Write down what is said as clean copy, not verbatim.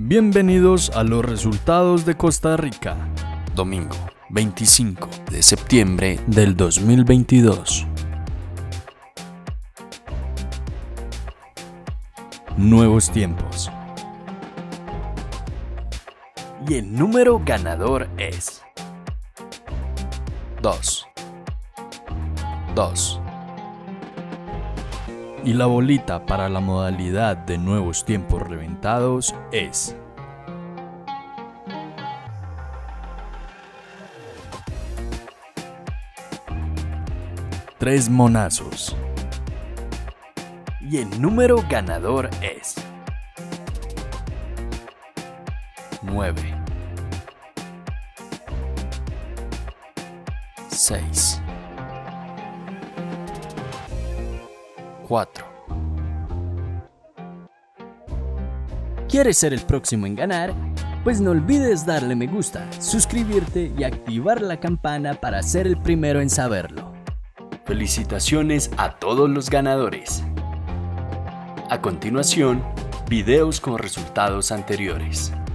Bienvenidos a los resultados de Costa Rica. Domingo 25 de septiembre del 2022. Nuevos tiempos. Y el número ganador es 2. 2. Y la bolita para la modalidad de nuevos tiempos reventados es 3 monazos. Y el número ganador es 9. 6. 4. ¿Quieres ser el próximo en ganar? Pues no olvides darle me gusta, suscribirte y activar la campana para ser el primero en saberlo. Felicitaciones a todos los ganadores. A continuación, videos con resultados anteriores.